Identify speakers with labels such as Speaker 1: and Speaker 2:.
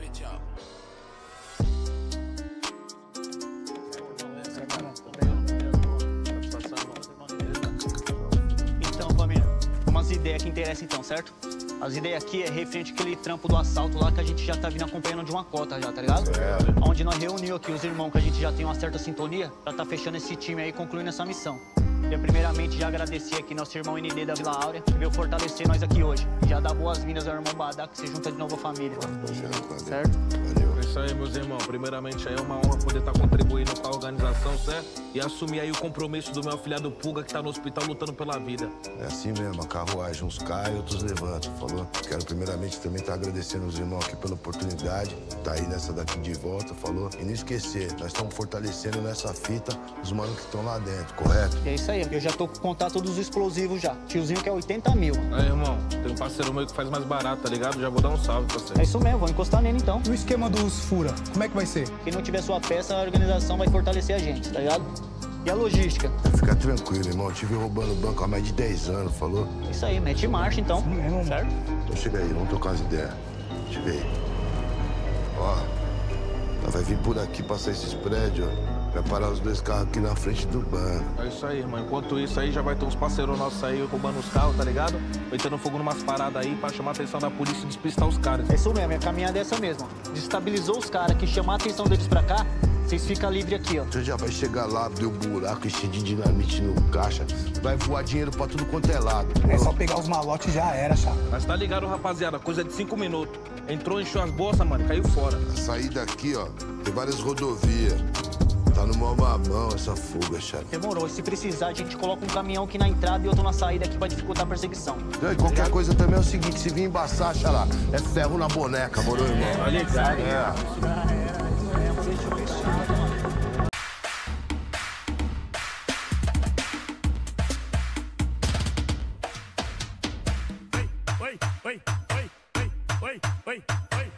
Speaker 1: Então, família, umas ideias que interessam então, certo? As ideias aqui é referente àquele trampo do assalto lá que a gente já tá vindo acompanhando de uma cota já, tá ligado? Onde nós reunimos aqui os irmãos que a gente já tem uma certa sintonia pra tá fechando esse time aí e concluindo essa missão. Queria primeiramente já agradecer aqui nosso irmão ND da Vila Áurea, que veio fortalecer nós aqui hoje. E já dar boas-vindas ao irmão Badá, que se junta de novo à família. Certo?
Speaker 2: Valeu. É isso aí, meus irmãos. Primeiramente, aí é uma honra poder estar contribuindo com a organização, certo? E assumir aí o compromisso do meu afilhado Pulga, que tá no hospital lutando pela vida.
Speaker 3: É assim mesmo, a carruagem, uns caem, outros levantam, falou? Quero primeiramente também estar agradecendo os irmãos aqui pela oportunidade, tá aí nessa daqui de volta, falou? E não esquecer, nós estamos fortalecendo nessa fita os manos que estão lá dentro, correto?
Speaker 1: E é isso aí, eu já tô com contato dos explosivos já. Tiozinho que é 80 mil.
Speaker 2: Aí, irmão, tem um parceiro meu que faz mais barato, tá ligado? Já vou dar um salve pra você.
Speaker 1: É isso mesmo, vou encostar nele então.
Speaker 4: E o esquema dos fura, como é que vai ser?
Speaker 1: Quem não tiver sua peça, a organização vai fortalecer a gente, tá ligado? E a logística?
Speaker 3: Fica tranquilo, irmão. Eu tive roubando o banco há mais de 10 anos, falou?
Speaker 1: Isso aí, mete marcha então. Certo?
Speaker 3: Então chega aí, vamos trocar as ideias. Chega aí. Ó, nós vai vir por aqui, passar esses prédios, ó. Vai parar os dois carros aqui na frente do banco.
Speaker 2: É isso aí, irmão. Enquanto isso aí, já vai ter uns parceiros nossos aí roubando os carros, tá ligado? Metendo fogo numas paradas aí pra chamar a atenção da polícia e despistar os caras.
Speaker 1: É isso mesmo, a caminhada é essa mesmo. Destabilizou os caras, que chamar a atenção deles pra cá, vocês ficam livres aqui, ó.
Speaker 3: Você já vai chegar lá, abrir o buraco, encher de dinamite no caixa. Vai voar dinheiro pra tudo quanto é lado.
Speaker 4: É só pegar os malotes e já era, chapa.
Speaker 2: Mas tá ligado, rapaziada? Coisa de 5 minutos. Entrou, encheu as bolsas, mano, caiu fora.
Speaker 3: A saída aqui, ó, tem várias rodovias. Tá no maior mamão essa fuga, chefe.
Speaker 1: Demorou. Se precisar, a gente coloca um caminhão aqui na entrada e outro na saída aqui pra dificultar a perseguição.
Speaker 3: E qualquer coisa também é o seguinte, se vir embaçar, xalá, é ferro na boneca, moro, irmão?
Speaker 2: Tá ligado?
Speaker 5: Oi, oi, oi, oi, oi, oi, oi.